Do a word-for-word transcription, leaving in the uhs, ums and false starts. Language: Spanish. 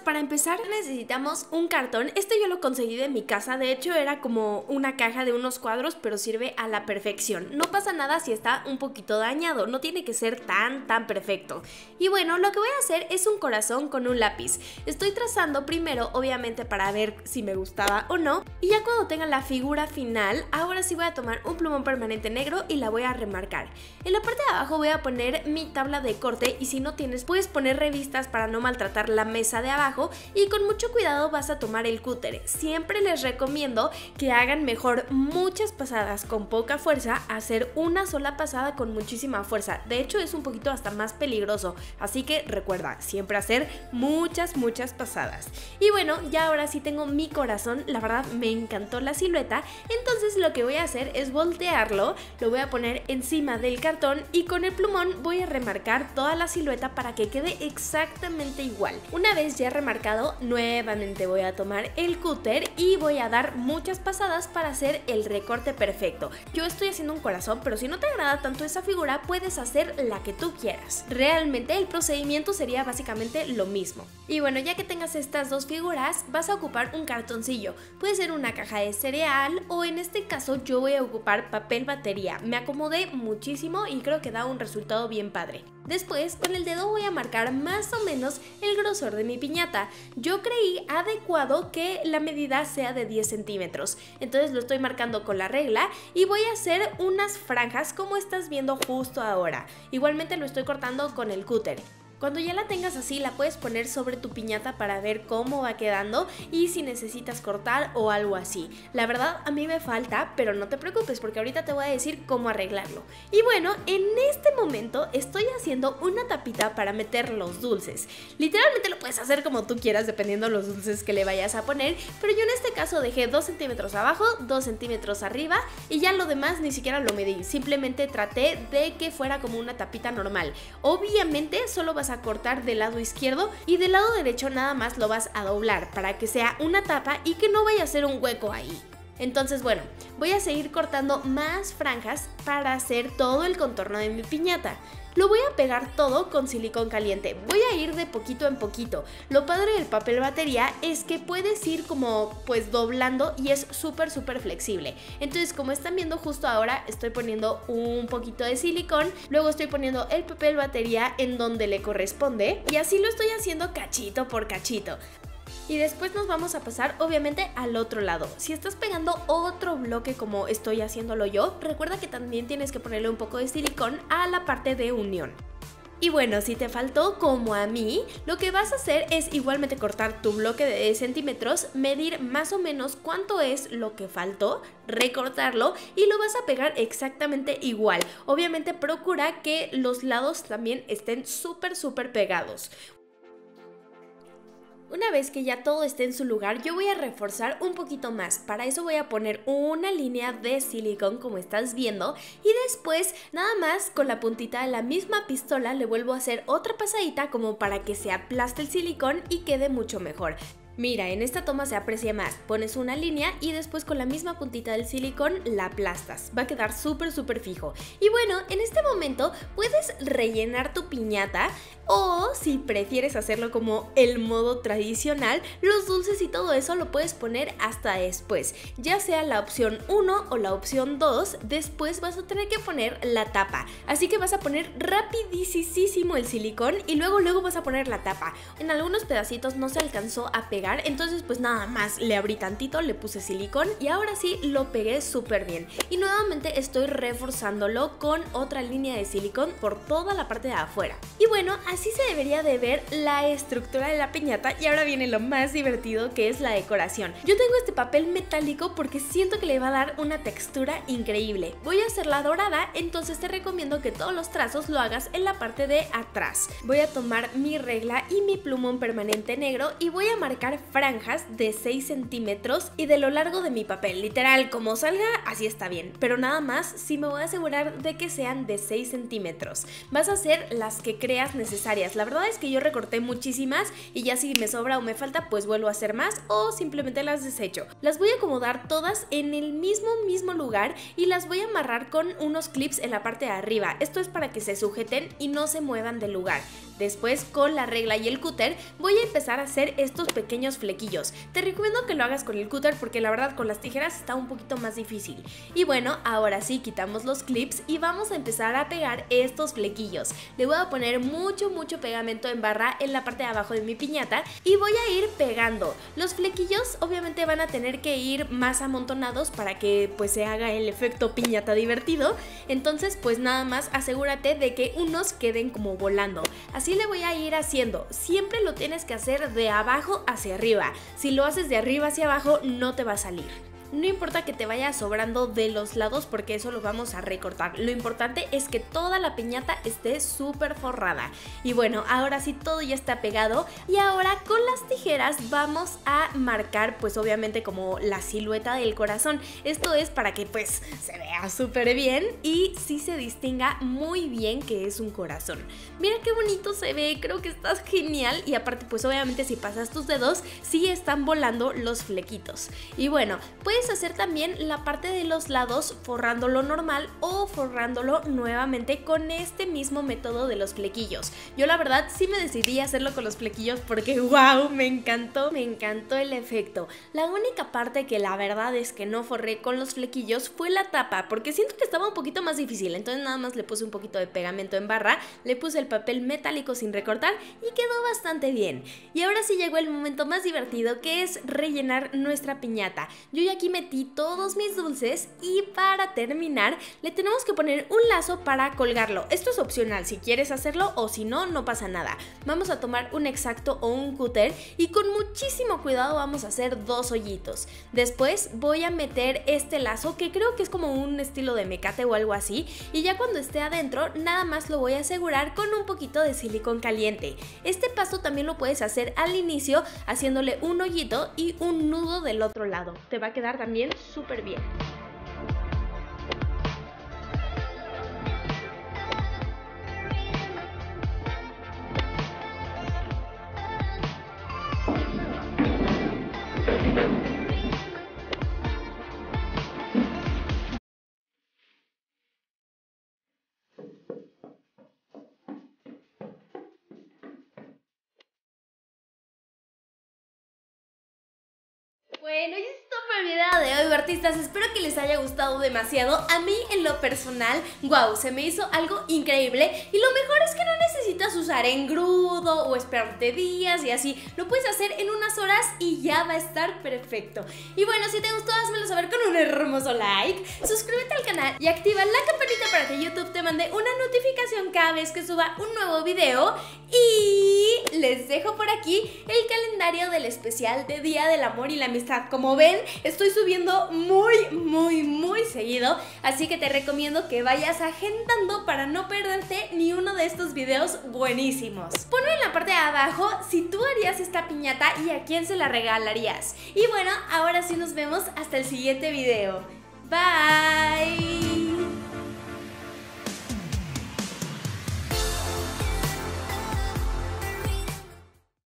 para empezar necesitamos un cartón. Este yo lo conseguí de mi casa, de hecho era como una caja de unos cuadros, pero sirve a la perfección. No pasa nada si está un poquito dañado, no tiene que ser tan tan perfecto. Y bueno, lo que voy a hacer es un corazón con un lápiz. Estoy trazando primero, obviamente, para ver si me gustaba o no, y ya cuando tenga la figura final, ahora sí voy a tomar un plumón permanente negro y la voy a remarcar. En la parte de abajo voy a poner mi tabla de corte, y si no tienes puedes poner revistas para no maltratar la mesa de abajo, y con mucho cuidado vas a tomar el cúter. Siempre les recomiendo que hagan mejor muchas pasadas con poca fuerza a hacer una sola pasada con muchísima fuerza. De hecho es un poquito hasta más peligroso, así que recuerda siempre hacer muchas muchas pasadas. Y bueno, ya ahora sí tengo mi corazón, la verdad me encantó la silueta, entonces lo que voy a hacer es voltearlo, lo voy a poner encima del cartón y con el plumón voy a remarcar toda la silueta para que quede exactamente igual. Una vez ya remarcado, nuevamente voy a tomar el cúter y voy a dar muchas pasadas para hacer el recorte perfecto. Yo estoy haciendo un corazón, pero si no te agrada tanto esa figura, puedes hacer la que tú quieras. Realmente el procedimiento sería básicamente lo mismo. Y bueno, ya que tengas estas dos figuras, vas a ocupar un cartoncillo. Puede ser una caja de cereal o en este caso yo voy a ocupar papel batería. Me acomodé muchísimo y creo que da un resultado bien padre. Después, con el dedo voy a marcar más o menos el grosor de mi piñata. Yo creí adecuado que la medida sea de diez centímetros, entonces lo estoy marcando con la regla y voy a hacer unas franjas como estás viendo justo ahora. Igualmente lo estoy cortando con el cúter. Cuando ya la tengas así, la puedes poner sobre tu piñata para ver cómo va quedando y si necesitas cortar o algo así. La verdad a mí me falta, pero no te preocupes porque ahorita te voy a decir cómo arreglarlo. Y bueno, en este momento estoy haciendo una tapita para meter los dulces. Literalmente lo puedes hacer como tú quieras dependiendo de los dulces que le vayas a poner, pero yo en este caso dejé dos centímetros abajo, dos centímetros arriba y ya lo demás ni siquiera lo medí. Simplemente traté de que fuera como una tapita normal. Obviamente solo vas a a cortar del lado izquierdo y del lado derecho nada más lo vas a doblar para que sea una tapa y que no vaya a ser un hueco ahí. Entonces bueno, voy a seguir cortando más franjas para hacer todo el contorno de mi piñata. Lo voy a pegar todo con silicón caliente, voy a ir de poquito en poquito. Lo padre del papel batería es que puedes ir como pues doblando y es súper súper flexible. Entonces como están viendo justo ahora estoy poniendo un poquito de silicón, luego estoy poniendo el papel batería en donde le corresponde y así lo estoy haciendo cachito por cachito. Y después nos vamos a pasar obviamente al otro lado. Si estás pegando otro bloque como estoy haciéndolo yo, recuerda que también tienes que ponerle un poco de silicón a la parte de unión. Y bueno, si te faltó como a mí, lo que vas a hacer es igualmente cortar tu bloque de diez centímetros, medir más o menos cuánto es lo que faltó, recortarlo y lo vas a pegar exactamente igual. Obviamente procura que los lados también estén súper súper pegados. Una vez que ya todo esté en su lugar, yo voy a reforzar un poquito más. Para eso voy a poner una línea de silicón como estás viendo y después nada más con la puntita de la misma pistola le vuelvo a hacer otra pasadita como para que se aplaste el silicón y quede mucho mejor. Mira, en esta toma se aprecia más, pones una línea y después con la misma puntita del silicón la aplastas, va a quedar súper súper fijo. Y bueno, en este momento puedes rellenar tu piñata o si prefieres hacerlo como el modo tradicional, los dulces y todo eso lo puedes poner hasta después, ya sea la opción uno o la opción dos, después vas a tener que poner la tapa, así que vas a poner rapidísimo el silicón y luego luego vas a poner la tapa. En algunos pedacitos no se alcanzó a pegar, entonces pues nada más le abrí tantito, le puse silicón y ahora sí lo pegué súper bien. Y nuevamente estoy reforzándolo con otra línea de silicón por toda la parte de afuera. Y bueno, así se debería de ver la estructura de la piñata y ahora viene lo más divertido que es la decoración. Yo tengo este papel metálico porque siento que le va a dar una textura increíble. Voy a hacerla dorada, entonces te recomiendo que todos los trazos lo hagas en la parte de atrás. Voy a tomar mi regla y mi plumón permanente negro y voy a marcar marcar franjas de seis centímetros y de lo largo de mi papel. Literal, como salga, así está bien. Pero nada más, sí me voy a asegurar de que sean de seis centímetros. Vas a hacer las que creas necesarias. La verdad es que yo recorté muchísimas y ya si me sobra o me falta, pues vuelvo a hacer más o simplemente las desecho. Las voy a acomodar todas en el mismo, mismo lugar y las voy a amarrar con unos clips en la parte de arriba. Esto es para que se sujeten y no se muevan del lugar. Después, con la regla y el cúter, voy a empezar a hacer estos pequeños flequillos. Te recomiendo que lo hagas con el cúter porque la verdad con las tijeras está un poquito más difícil. Y bueno, ahora sí quitamos los clips y vamos a empezar a pegar estos flequillos. Le voy a poner mucho, mucho pegamento en barra en la parte de abajo de mi piñata y voy a ir pegando. Los flequillos obviamente van a tener que ir más amontonados para que pues se haga el efecto piñata divertido. Entonces pues nada más asegúrate de que unos queden como volando. Así le voy a ir haciendo. Siempre lo tienes que hacer de abajo hacia arriba. Si lo haces de arriba hacia abajo no te va a salir. No importa que te vaya sobrando de los lados porque eso lo vamos a recortar. Lo importante es que toda la piñata esté súper forrada. Y bueno, ahora sí todo ya está pegado. Y ahora con las tijeras vamos a marcar pues obviamente como la silueta del corazón. Esto es para que pues se vea súper bien y sí se distinga muy bien que es un corazón. Mira qué bonito se ve, creo que está genial. Y aparte pues obviamente si pasas tus dedos sí están volando los flequitos. Y bueno, pues puedes hacer también la parte de los lados forrándolo normal o forrándolo nuevamente con este mismo método de los flequillos. Yo la verdad sí me decidí a hacerlo con los flequillos porque wow, me encantó, me encantó el efecto. La única parte que la verdad es que no forré con los flequillos fue la tapa porque siento que estaba un poquito más difícil, entonces nada más le puse un poquito de pegamento en barra, le puse el papel metálico sin recortar y quedó bastante bien. Y ahora sí llegó el momento más divertido, que es rellenar nuestra piñata. Yo ya aquí metí todos mis dulces y para terminar le tenemos que poner un lazo para colgarlo. Esto es opcional si quieres hacerlo o si no, no pasa nada. Vamos a tomar un X-Acto o un cúter y con muchísimo cuidado vamos a hacer dos hoyitos. Después voy a meter este lazo que creo que es como un estilo de mecate o algo así y ya cuando esté adentro nada más lo voy a asegurar con un poquito de silicón caliente. Este paso también lo puedes hacer al inicio haciéndole un hoyito y un nudo del otro lado. Te va a quedar también súper bien. Bueno, y esto fue el video de hoy, artistas. Espero que les haya gustado demasiado. A mí, en lo personal, wow, se me hizo algo increíble. Y lo mejor es que no necesitas usar engrudo o esperarte días y así. Lo puedes hacer en unas horas y ya va a estar perfecto. Y bueno, si te gustó, házmelo saber con un hermoso like. Suscríbete al canal y activa la campanita para que YouTube te mande una notificación cada vez que suba un nuevo video. Y les dejo por aquí el calendario del especial de Día del Amor y la Amistad. Como ven, estoy subiendo muy, muy, muy seguido, así que te recomiendo que vayas agendando para no perderte ni uno de estos videos buenísimos. Ponme en la parte de abajo si tú harías esta piñata y a quién se la regalarías. Y bueno, ahora sí nos vemos hasta el siguiente video. Bye.